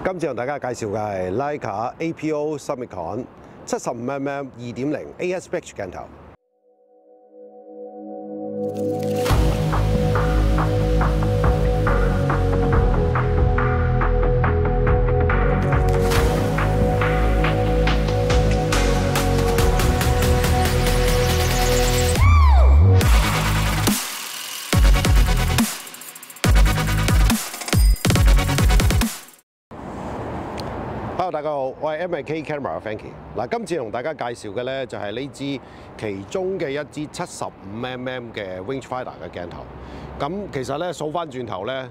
今次同大家介紹嘅係 Leica APO Summicon 75mm 2.0 ASPH 鏡頭。Hello， 大家好，我係 M&K Camera Frankie。嗱，今次同大家介紹嘅咧就係呢支其中嘅一支75mm 嘅 Rangefinder 嘅鏡頭。咁其實咧數翻轉頭咧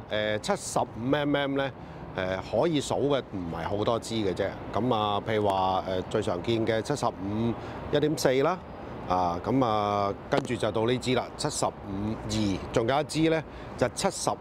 ，75mm 咧可以數嘅唔係好多支嘅啫。咁啊，譬如話最常見嘅75 1.4 啦，跟住就到呢支啦，75 2，仲有一支咧就75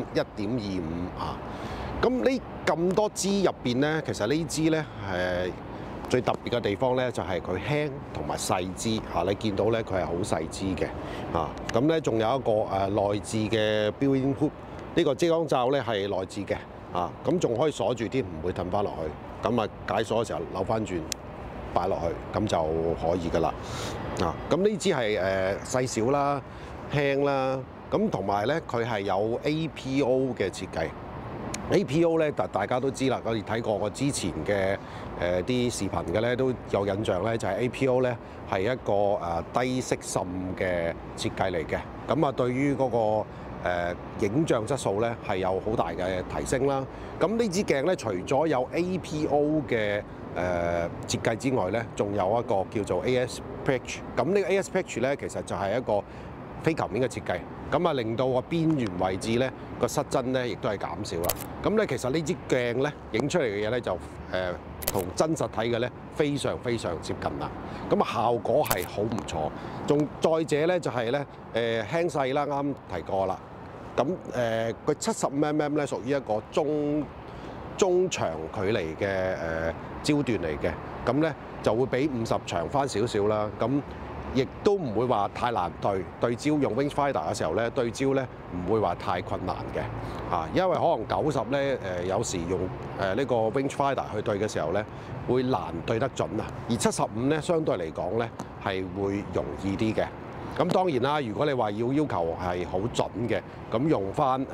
1.25啊。咁呢咁多支入邊咧，其實呢支咧最特別嘅地方咧，就係佢輕同埋細支嚇。你見到咧，佢係好細支嘅嚇。咁咧仲有一個內置嘅 built-in hood， 呢個遮光罩咧係內置嘅嚇。咁仲可以鎖住啲，唔會褪翻落去。咁啊解鎖嘅時候扭翻轉擺落去，咁就可以噶啦。啊，咁呢支係細小啦、輕啦，咁同埋咧佢係有 APO 嘅設計。APO 咧，大家都知啦，我哋睇過我之前嘅啲視頻嘅咧，都有印象咧，就係 APO 咧係一個低色滲嘅設計嚟嘅。咁啊，對於嗰個影像質素咧係有好大嘅提升啦。咁呢支鏡咧，除咗有 APO 嘅設計之外咧，仲有一個叫做 ASPH。咁呢個 ASPH 咧，其實就係一個非球面嘅設計，咁啊令到個邊緣位置咧個失真咧，亦都係減少啦。咁咧其實呢支鏡咧影出嚟嘅嘢咧就同真實睇嘅咧非常接近啦。咁啊效果係好唔錯。仲再者咧就係咧輕細啦，啱提過啦。咁佢75mm咧屬於一個中長距離嘅焦段嚟嘅，咁咧就會比50長翻少少啦。咁亦都唔會話太難對焦，用 Rangefinder 嘅時候咧對焦咧唔會話太困難嘅嚇，因為可能90咧有時用呢個 Rangefinder 去對嘅時候咧會難對得準啊，而75咧相對嚟講咧係會容易啲嘅。咁當然啦，如果你話要求係好準嘅，咁用翻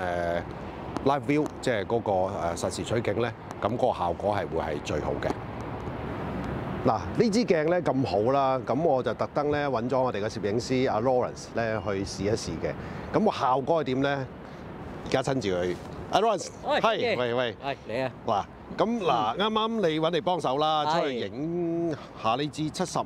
Live View 即係嗰個實時取景咧，咁個效果係會係最好嘅。嗱，呢支鏡咧咁好啦，咁我就特登咧揾咗我哋嘅攝影師阿 Lawrence 咧去試一試嘅。咁個效果係點咧？而家親自去。阿 Lawrence，係，喂， 係你啊！ 嗱，咁嗱，啱啱你揾你幫手啦，出去影下呢支75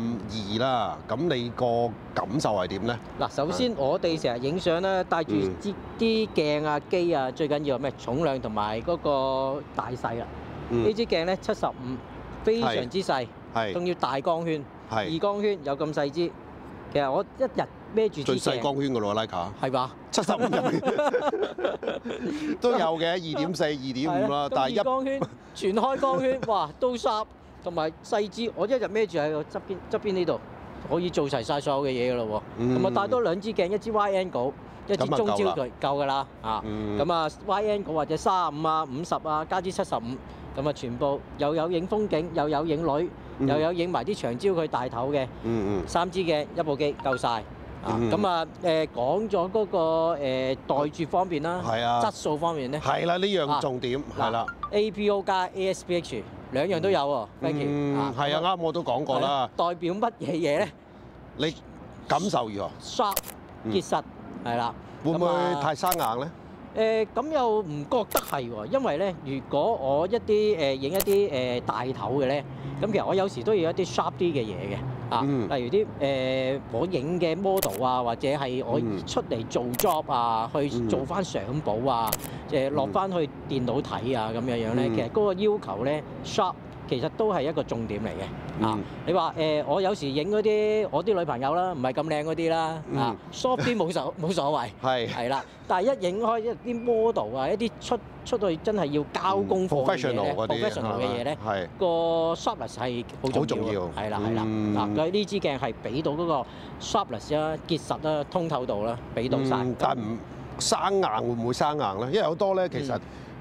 2啦。咁你個感受係點咧？ 嗱，首先我哋成日影相咧，帶住啲鏡啊、機啊，最緊要係咩？重量同埋嗰個大細啊。呢支鏡咧75。非常之細，仲要大光圈，2光圈有咁細支。其實我一日孭住支鏡，最細光圈㗎咯，Leica係嘛？75入面都有嘅，2.4、2.5啦，但係2光圈全開光圈，哇，都煞同埋細支，我一日孭住喺個側邊呢度，可以做齊晒所有嘅嘢㗎咯喎。同埋帶多2支鏡，一支 wide angle，一支中焦佢夠㗎啦。啊，咁啊 wide angle或者35啊、50啊，加支75。咁啊，全部又有影風景，又有影女，又有影埋啲長焦佢大頭嘅，3支鏡一部機夠晒。咁啊講咗嗰個袋住方面啦，質素方面咧，係啦，呢樣重點係啦。APO 加 ASPH 兩樣都有喎，Frankie。係啊，啱我都講過啦。代表乜嘢嘢咧？你感受如何 ？sharp 結實係啦。會唔會太生硬咧？咁又唔覺得係喎，因為咧，如果我一啲影一啲大頭嘅咧，咁其實我有時都要一啲 sharp 啲嘅嘢嘅，例如啲我影嘅 model 啊，或者係我出嚟做 job 啊，去做翻相簿啊，落翻去電腦睇啊咁樣咧，其實嗰個要求咧 sharp 其實都係一個重點嚟嘅。你話我有時影嗰啲我啲女朋友啦，唔係咁靚嗰啲啦，soft 啲冇所謂，係啦。但係一影開一啲 model 啊，一啲出去真係要交功課嘅嘢咧 ，professional 嘅嘢咧，個 sharpness 係好重要，係啦。嗱，佢呢支鏡係俾到嗰個 sharpness 啦、結實啦、通透度啦，俾到晒。但唔生硬會唔會生硬咧？因為好多咧其實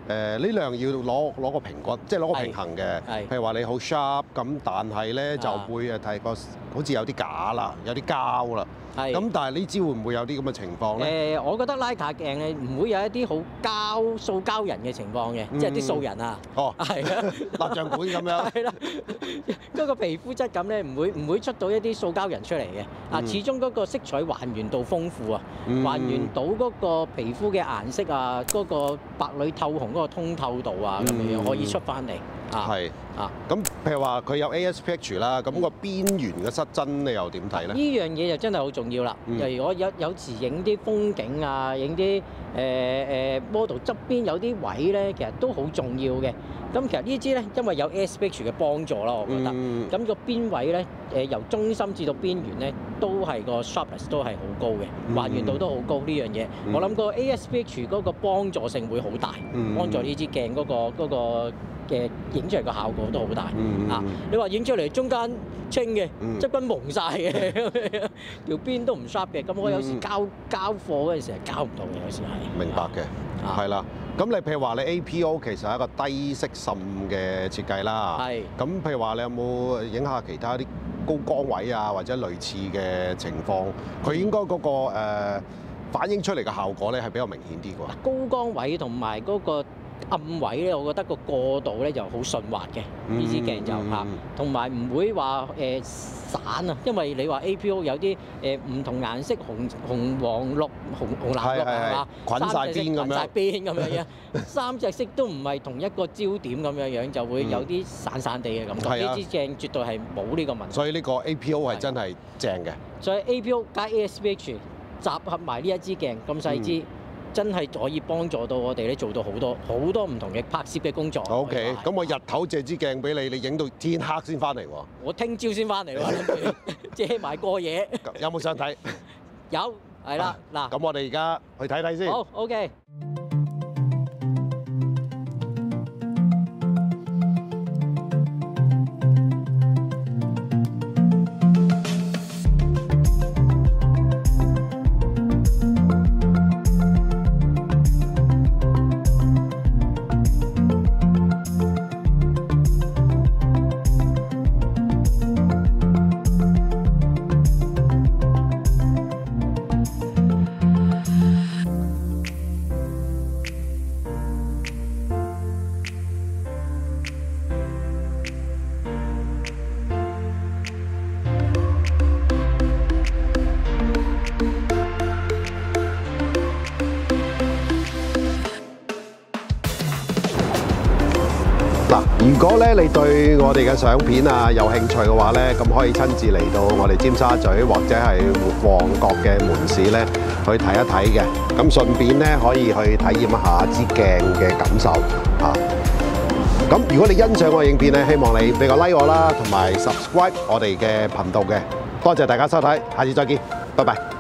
呢兩樣要攞個平均，即係攞個平衡嘅。譬如話你好 sharp 咁，但係咧就會睇個好似有啲假啦，有啲膠啦。咁但係呢支會唔會有啲咁嘅情況咧？ 我覺得徠卡鏡咧唔會有一啲好塑膠人嘅情況嘅，即係啲素人啊。 哦， 係啊， 蠟像館咁樣。 係啦，嗰個皮膚質感咧唔會出到一啲塑膠人出嚟嘅。啊，始終嗰個色彩還原度豐富啊，還原到嗰個皮膚嘅顏色啊，嗰個白裏透紅嗰個通透度啊，咁樣可以出翻嚟。 係咁譬如話佢有 ASPH 啦，咁個邊緣嘅失真你又點睇咧？ 呢樣嘢就真係好重要啦。例如我有時影啲風景啊，影啲model 側邊有啲位咧，其實都好重要嘅。咁其實呢支咧，因為有 ASPH 嘅幫助啦，我覺得。咁個邊位咧，由中心至到邊緣咧，都係個 sharpness 都係好高嘅，還原度都好高呢樣嘢。我諗個 ASPH 嗰個幫助性會好大，幫助呢支鏡嗰個嘅影出嚟個效果都好大。你話影出嚟中間清嘅，側邊蒙晒嘅，條邊都唔 sharp 嘅，咁我有時交貨嗰陣時係交唔到嘅，有時係。 明白嘅，係啦。咁你譬如話你 APO 其實係一個低色滲嘅設計啦。係。咁譬如話你有冇影下其他啲高光位啊，或者類似嘅情況？佢應該嗰個反映出嚟嘅效果咧係比較明顯啲㗎。 高光位同埋嗰個暗位咧，我覺得個過渡咧就好順滑嘅，呢支鏡就同埋唔會話散啊，因為你話 APO 有啲唔同顏色紅黃綠紅藍綠係嘛，捆晒邊咁樣，晒邊咁樣樣，三隻色都唔係同一個焦點咁樣樣，就會有啲散散地嘅感覺。呢支鏡絕對係冇呢個問題。所以呢個 APO 係真係正嘅。所以 APO 加 ASPH 集合埋呢一支鏡咁細支。真係可以幫助到我哋咧，做到好多唔同嘅拍攝嘅工作。OK， 咁我日頭借支鏡俾你，你影到天黑先翻嚟喎。我聽朝先翻嚟喎，借埋過夜。有冇相睇？有，係啦，嗱。咁我哋而家去睇睇先。好 ，OK。如果咧你對我哋嘅相片啊有興趣嘅話咧，咁可以親自嚟到我哋尖沙咀或者係旺角嘅門市咧去睇一睇嘅。咁順便咧可以去體驗一下支鏡嘅感受嚇。咁如果你欣賞我嘅影片咧，希望你俾個 like 我啦，同埋 subscribe 我哋嘅頻道嘅。多謝大家收睇，下次再見，拜拜。